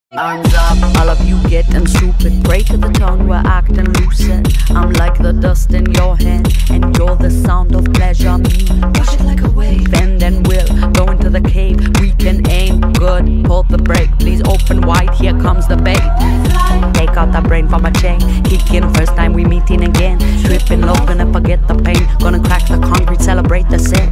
Arms up, all of you getting stupid. Pray to the tongue, we're acting lucid. I'm like the dust in your hand, and you're the sound of pleasure. Me, push it like a wave, and then we'll go into the cave. We can aim good, pull the brake. Please open wide, here comes the bait. Take out the brain from a chain, kick in first time we meeting again. Tripping low, gonna forget the pain. Gonna crack the concrete, celebrate the sin.